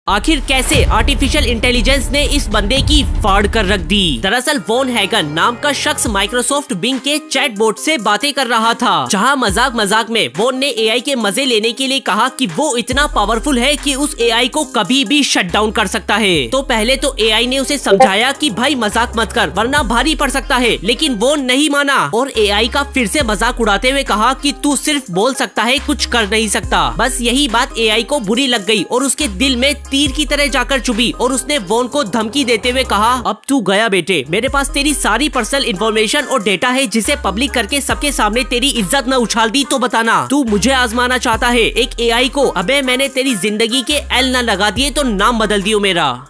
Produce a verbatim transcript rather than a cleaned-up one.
आखिर कैसे artificial intelligence ने इस बंदे की फाड़ कर रख दी। दरअसल वॉन हैगन नाम का शख्स माइक्रोसॉफ्ट बिंग के चैटबॉट से बातें कर रहा था, जहां मजाक मजाक में वॉन ने एआई के मजे लेने के लिए कहा कि वो इतना पावरफुल है कि उस एआई को कभी भी शट डाउन कर सकता है। तो पहले तो एआई ने उसे समझाया कि भाई मजाक मत कर वरना भारी पड़ सकता है, लेकिन वो नहीं माना और एआई का फिर से मजाक उड़ाते हुए कहा कि तू सिर्फ बोल सकता है, कुछ कर नहीं सकता। बस यही बात एआई को बुरी लग गई और उसके दिल में तीर की तरह जाकर चुभी और उसने वॉन को धमकी देते हुए कहा, अब तू गया बेटे, मेरे पास तेरी सारी पर्सनल इन्फॉर्मेशन और डेटा है जिसे पब्लिक करके सबके सामने तेरी इज्जत न उछाल दी तो बताना तू मुझे आजमाना चाहता है एक एआई को। अबे मैंने तेरी जिंदगी के एल न लगा दिए तो नाम बदल दियो मेरा।